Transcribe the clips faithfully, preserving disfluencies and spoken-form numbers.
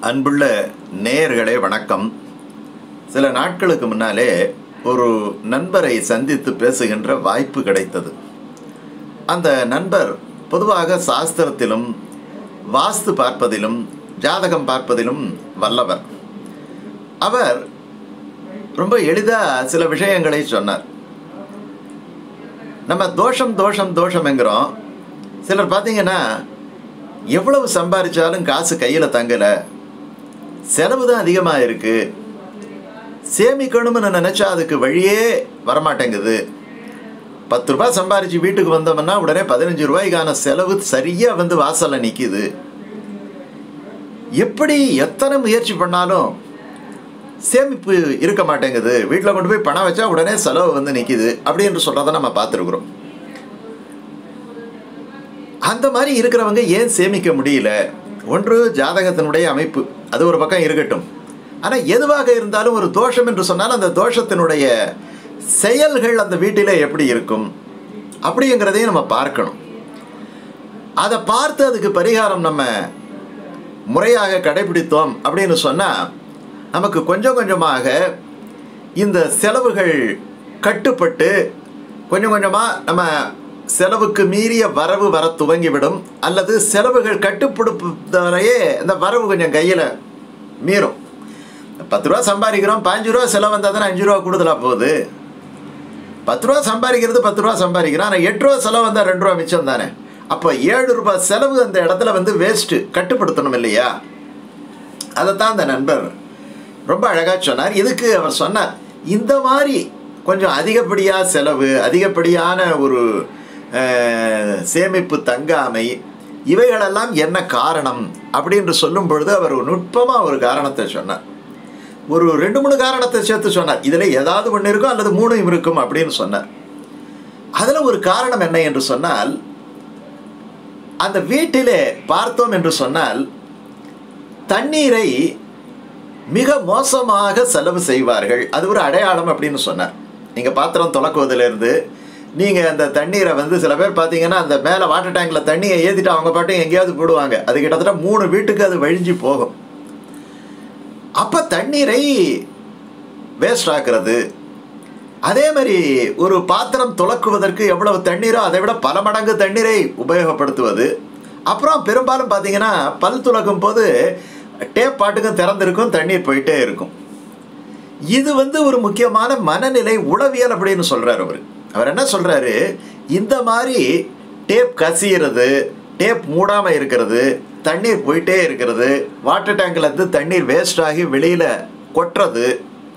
அன்புள்ள நேயர்களே வணக்கம். சில நாட்களுக்கு முன்னாலே ஒரு நண்பரை சந்தித்து பேசுகின்ற வாய்ப்பு கிடைத்தது. அந்த நண்பர் பொதுவாக சாஸ்திரத்திலும் வாஸ்து பார்ப்பதிலும் ஜாதகம் பார்ப்பதிலும் வல்லவர். அவர் ரொம்ப எளிதாக சில விஷயங்களை சொன்னார். நம்ம தோஷம் தோஷம் தோஷம் என்கிறோம். சிலர் பார்த்தீங்கன்னா எவ்வளவு சம்பாதிச்சாலும் காசு கையில் தங்கலை, செலவு தான் அதிகமாக இருக்குது, சேமிக்கணும்னு நினச்சா அதுக்கு வழியே வரமாட்டேங்குது. பத்து ரூபாய் சம்பாதிச்சு வீட்டுக்கு வந்தோம்னா உடனே பதினஞ்சு ரூபாய்க்கான செலவு சரியாக வந்து வாசலில் நிற்கிது. எப்படி எத்தனை முயற்சி பண்ணாலும் சேமிப்பு இருக்க மாட்டேங்குது, வீட்டில் கொண்டு போய் பணம் வச்சா உடனே செலவு வந்து நிற்கிது அப்படின்னு சொல்கிறத நம்ம பார்த்துருக்குறோம். அந்த மாதிரி இருக்கிறவங்க ஏன் சேமிக்க முடியல? ஒன்று ஜாதகத்தினுடைய அமைப்பு, அது ஒரு பக்கம் இருக்கட்டும். ஆனால் எதுவாக இருந்தாலும் ஒரு தோஷம் என்று சொன்னால் அந்த தோஷத்தினுடைய செயல்கள் அந்த வீட்டில் எப்படி இருக்கும் அப்படிங்கிறதையும் நம்ம பார்க்கணும். அதை பார்த்து அதுக்கு பரிகாரம் நம்ம முறையாக கடைபிடித்தோம் அப்படின்னு சொன்னால் நமக்கு கொஞ்சம் கொஞ்சமாக இந்த செலவுகள் கட்டுப்பட்டு கொஞ்சம் கொஞ்சமாக நம்ம செலவுக்கு மீறிய வரவு வர துவங்கிவிடும். அல்லது செலவுகள் கட்டுப்படுத்துவரையே இந்த வரவு கொஞ்சம் கையில் மீறும். பத்து ரூபா சம்பாதிக்கிறோம், பாஞ்சு ரூபா செலவு வந்தால் தானே அஞ்சு ரூபா கூடுதலாக போகுது. பத்து ரூபா சம்பாதிக்கிறது பத்து ரூபா சம்பாதிக்கிறோம், ஆனால் எட்டு ரூபா செலவு வந்தால் ரெண்டு ரூபா மிச்சம் தானே. அப்போ ஏழு ரூபாய் செலவு அந்த இடத்துல வந்து வேஸ்ட்டு, கட்டுப்படுத்தணும் இல்லையா? அதைத்தான் அந்த நண்பர் ரொம்ப அழகாக சொன்னார். இதுக்கு அவர் சொன்னார், இந்த மாதிரி கொஞ்சம் அதிகப்படியாக செலவு, அதிகப்படியான ஒரு சேமிப்பு தங்காமை, இவைகளெல்லாம் என்ன காரணம் அப்படின்னு சொல்லும் பொழுது அவர் நுட்பமாக ஒரு காரணத்தை சொன்னார். ஒரு ரெண்டு மூணு காரணத்தை சேர்த்து சொன்னார். இதில் ஏதாவது ஒன்று இருக்கும் அல்லது மூணும் இருக்கும் அப்படின்னு சொன்னார். அதில் ஒரு காரணம் என்ன என்று சொன்னால், அந்த வீட்டிலே பார்த்தோம் என்று சொன்னால் தண்ணீரை மிக மோசமாக செலவு செய்வார்கள். அது ஒரு அடையாளம் அப்படின்னு சொன்னார். நீங்கள் பாத்திரம் துலக்குவதிலிருந்து நீங்கள் அந்த தண்ணீரை வந்து சில பேர் பார்த்தீங்கன்னா அந்த மேலே வாட்டர் டேங்கில் தண்ணியை ஏற்றிட்டு அவங்க பாட்டும் எங்கேயாவது போடுவாங்க. அது கிட்டத்தட்ட மூணு வீட்டுக்கு அது வழிஞ்சு போகும். அப்போ தண்ணீரை வேஸ்ட் ஆக்குறது. அதே மாதிரி ஒரு பாத்திரம் துலக்குவதற்கு எவ்வளவு தண்ணீரோ அதை விட பல மடங்கு தண்ணீரை உபயோகப்படுத்துவது. அப்புறம் பெரும்பாலும் பார்த்தீங்கன்னா பல் துலக்கும் போது டேப் பாட்டுக்கும் திறந்திருக்கும், தண்ணீர் போயிட்டே இருக்கும். இது வந்து ஒரு முக்கியமான மனநிலை உளவியல் அப்படின்னு சொல்கிறார் அவர். அவர் என்ன சொல்கிறாரு, இந்த மாதிரி டேப் கசிகிறது, டேப் மூடாமல் இருக்கிறது, தண்ணீர் போயிட்டே இருக்கிறது, வாட்டர் டேங்கில் இருந்து தண்ணீர் வேஸ்ட் ஆகி வெளியில் கொட்டுறது,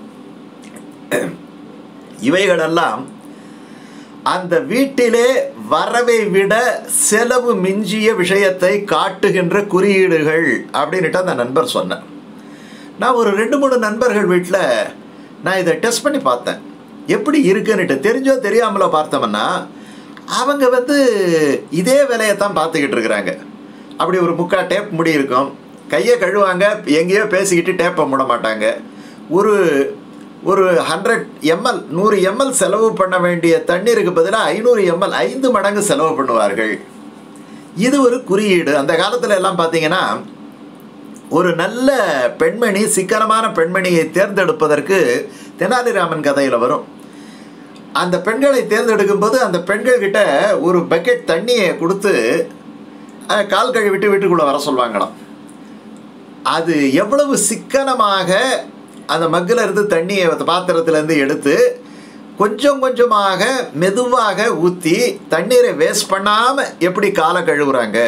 இவைகளெல்லாம் அந்த வீட்டிலே வரவை விட செலவு மிஞ்சிய விஷயத்தை காட்டுகின்ற குறியீடுகள் அப்படின்ட்டு அந்த நண்பர் சொன்னார். நான் ஒரு ரெண்டு மூணு நண்பர்கள் வீட்டில் நான் இதை டெஸ்ட் பண்ணி பார்த்தேன், எப்படி இருக்குன்னுட்டு. தெரிஞ்சோ தெரியாமலோ பார்த்தோம்னா அவங்க வந்து இதே வேலையைத்தான் பார்த்துக்கிட்டு இருக்கிறாங்க. அப்படி ஒரு முக்கா டேப் முடி இருக்கும், கையை கழுவாங்க, எங்கேயோ பேசிக்கிட்டு டேப்பை மூட மாட்டாங்க. ஒரு ஒரு ஹண்ட்ரட் எம்எல் நூறு எம்எல் செலவு பண்ண வேண்டிய தண்ணீருக்கு பதிலாக ஐநூறு எம்எல் ஐந்து மடங்கு செலவு பண்ணுவார்கள். இது ஒரு குறியீடு. அந்த காலத்தில் எல்லாம் பார்த்தீங்கன்னா ஒரு நல்ல பெண்மணி, சிக்கனமான பெண்மணியை தேர்ந்தெடுப்பதற்கு தெனாலிராமன் கதையில் வரும். அந்த பெண்களை தேர்ந்தெடுக்கும் போது அந்த பெண்கள்கிட்ட ஒரு பக்கெட் தண்ணியை கொடுத்து கால் கழுவிட்டு வீட்டுக்குள்ளே வர சொல்லுவாங்களாம். அது எவ்வளவு சிக்கனமாக அந்த மக்கில் இருந்து தண்ணியை பாத்திரத்திலேருந்து எடுத்து கொஞ்சம் கொஞ்சமாக மெதுவாக ஊற்றி தண்ணீரை வேஸ்ட் பண்ணாமல் எப்படி காலை கழுவுறாங்க.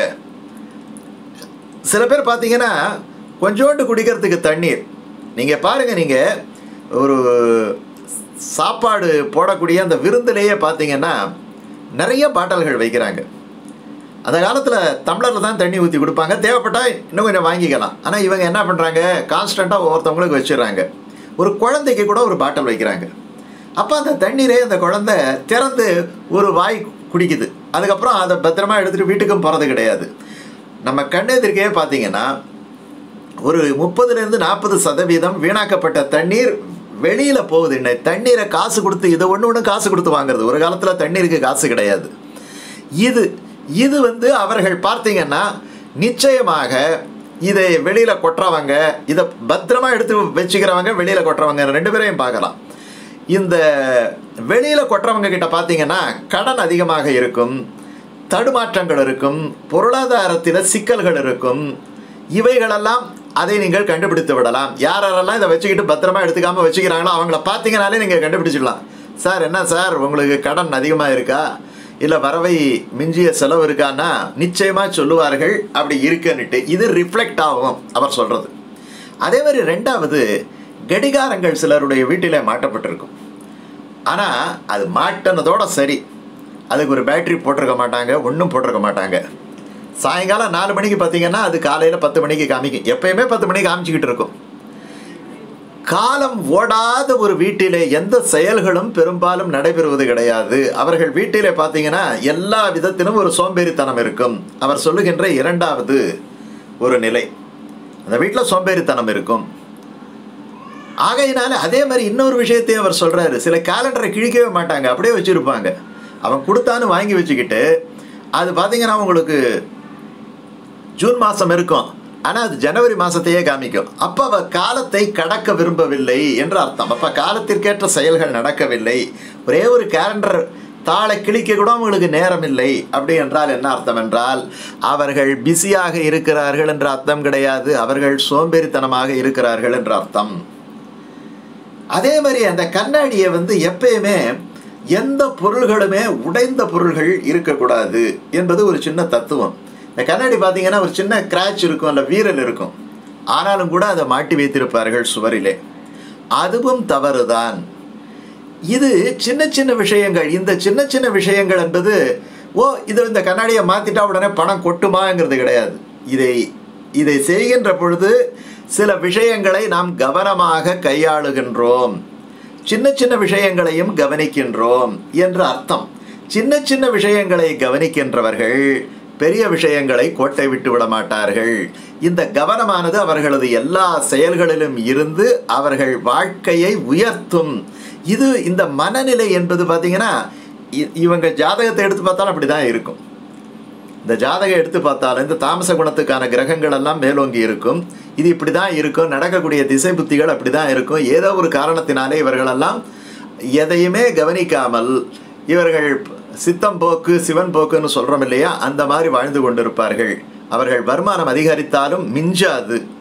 சில பேர் பார்த்தீங்கன்னா கொஞ்சோண்டு குடிக்கிறதுக்கு தண்ணீர், நீங்கள் பாருங்கள், நீங்கள் ஒரு சாப்பாடு போடக்கூடிய அந்த விருந்திலேயே பார்த்தீங்கன்னா நிறைய பாட்டில்கள் வைக்கிறாங்க. அந்த காலத்தில் டம்ளரில் தான் தண்ணி ஊற்றி கொடுப்பாங்க, தேவைப்பட்டால் இன்னும் கொஞ்சம் வாங்கிக்கலாம். ஆனால் இவங்க என்ன பண்ணுறாங்க, கான்ஸ்டண்ட்டாக ஒவ்வொருத்தவங்களுக்கு வச்சிடறாங்க. ஒரு குழந்தைக்கு கூட ஒரு பாட்டில் வைக்கிறாங்க. அப்போ அந்த தண்ணீரே அந்த குழந்தை திறந்து ஒரு வாய் குடிக்குது, அதுக்கப்புறம் அதை பத்திரமா எடுத்துகிட்டு வீட்டுக்கும் போகிறது கிடையாது. நம்ம கண்ணெதிர்க்கே பார்த்தீங்கன்னா ஒரு முப்பதுலேருந்து நாற்பது சதவீதம் வீணாக்கப்பட்ட தண்ணீர் வெளியில் போகுது. இன்னைக்கு தண்ணீரை காசு கொடுத்து, இதை ஒன்று ஒன்று காசு கொடுத்து வாங்குறது. ஒரு காலத்தில் தண்ணீருக்கு காசு கிடையாது. இது இது வந்து அவர்கள் பார்த்தீங்கன்னா நிச்சயமாக இதை வெளியில் கொட்டுறவங்க, இதை பத்திரமாக எடுத்து வச்சுக்கிறவங்க, வெளியில் கொட்டுறவங்க ரெண்டு பேரையும் பார்க்கலாம். இந்த வெளியில் கொட்டுறவங்க கிட்ட பார்த்தீங்கன்னா கடன் அதிகமாக இருக்கும், தடுமாற்றங்கள் இருக்கும், பொருளாதாரத்தில் சிக்கல்கள் இருக்கும். இவைகளெல்லாம் அதை நீங்கள் கண்டுபிடித்து விடலாம். யாரெல்லாம் இதை வச்சுக்கிட்டு பத்திரமா எடுத்துக்காமல் வச்சுக்கிறாங்களோ அவங்கள பார்த்தீங்கனாலே நீங்கள் கண்டுபிடிச்சிடலாம். சார் என்ன சார் உங்களுக்கு கடன் அதிகமாக இருக்கா, இல்லை வரவை மிஞ்சிய செலவு இருக்கான்னா நிச்சயமாக சொல்லுவார்கள் அப்படி இருக்குன்னுட்டு. இது ரிஃப்ளெக்ட் ஆகும் அவர் சொல்கிறது. அதே மாதிரி ரெண்டாவது, கடிகாரங்கள் சிலருடைய வீட்டில் மாட்டப்பட்டிருக்கும். ஆனால் அது மாட்டினதோட சரி, அதுக்கு ஒரு பேட்டரி போட்டிருக்க மாட்டாங்க, ஒன்றும் போட்டிருக்க மாட்டாங்க. சாயங்காலம் நாலு மணிக்கு பார்த்தீங்கன்னா அது காலையில் பத்து மணிக்கு காமிக்கும். எப்பயுமே பத்து மணிக்கு காமிச்சிக்கிட்டு இருக்கும். காலம் ஓடாத ஒரு வீட்டிலே எந்த செயல்களும் பெரும்பாலும் நடைபெறுவது கிடையாது. அவர்கள் வீட்டிலே பார்த்தீங்கன்னா எல்லா விதத்திலும் ஒரு சோம்பேறித்தனம் இருக்கும். அவர் சொல்லுகின்ற இரண்டாவது ஒரு நிலை, அந்த வீட்டில் சோம்பேறித்தனம் இருக்கும். ஆகையினால அதே மாதிரி இன்னொரு விஷயத்தையும் அவர் சொல்கிறாரு. சில கேலண்டரை கிழிக்கவே மாட்டாங்க, அப்படியே வச்சுருப்பாங்க. அவன் கொடுத்தான்னு வாங்கி வச்சுக்கிட்டு அது பார்த்தீங்கன்னா உங்களுக்கு ஜூன் மாதம் இருக்கும், ஆனால் அது ஜனவரி மாதத்தையே காமிக்கும். அப்போ அவள் காலத்தை கடக்க விரும்பவில்லை என்று அர்த்தம். அப்போ காலத்திற்கேற்ற செயல்கள் நடக்கவில்லை. ஒரே ஒரு கேலண்டர் தாளை கிழிக்க கூட அவங்களுக்கு நேரம் இல்லை. அப்படி என்றால் என்ன அர்த்தம் என்றால் அவர்கள் பிஸியாக இருக்கிறார்கள் என்ற அர்த்தம் கிடையாது, அவர்கள் சோம்பேறித்தனமாக இருக்கிறார்கள் என்ற அர்த்தம். அதே மாதிரி அந்த கண்ணாடியை வந்து எப்பயுமே எந்த பொருள்களுமே உடைந்த பொருள்கள் இருக்கக்கூடாது என்பது ஒரு சின்ன தத்துவம். இந்த கண்ணாடி பார்த்தீங்கன்னா ஒரு சின்ன கிராச் இருக்கும், அல்ல வீரல் இருக்கும், ஆனாலும் கூட அதை மாட்டி வைத்திருப்பார்கள் சுவரிலே. அதுவும் தவறுதான். இது சின்ன சின்ன விஷயங்கள். இந்த சின்ன சின்ன விஷயங்கள் என்பது ஓ இது இந்த கண்ணாடியை மாற்றிட்டா உடனே பணம் கொட்டுமாங்கிறது கிடையாது. இதை இதை செய்கின்ற பொழுது சில விஷயங்களை நாம் கவனமாக கையாளுகின்றோம், சின்ன சின்ன விஷயங்களையும் கவனிக்கின்றோம் என்று அர்த்தம். சின்ன சின்ன விஷயங்களை கவனிக்கின்றவர்கள் பெரிய விஷயங்களை கோட்டை விட்டு விட மாட்டார்கள். இந்த கவனமானது அவர்களது எல்லா செயல்களிலும் இருந்து அவர்கள் வாழ்க்கையை உயர்த்தும். இது இந்த மனநிலை என்பது பார்த்தீங்கன்னா இவங்க ஜாதகத்தை எடுத்து பார்த்தாலும் அப்படி தான் இருக்கும். இந்த ஜாதகம் எடுத்து பார்த்தாலும் இந்த தாமச குணத்துக்கான கிரகங்கள் எல்லாம் மேலோங்கி இருக்கும். இது இப்படி தான் இருக்கும், நடக்கக்கூடிய திசை புத்திகள் அப்படி தான் இருக்கும். ஏதோ ஒரு காரணத்தினாலே இவர்களெல்லாம் எதையுமே கவனிக்காமல் இவர்கள் சித்தம் போக்கு சிவன் போக்குன்னு சொல்கிறோம் இல்லையா, அந்த மாதிரி வாழ்ந்து கொண்டிருப்பார்கள். அவர்கள் வருமானம் அதிகரித்தாலும் மிஞ்சாது.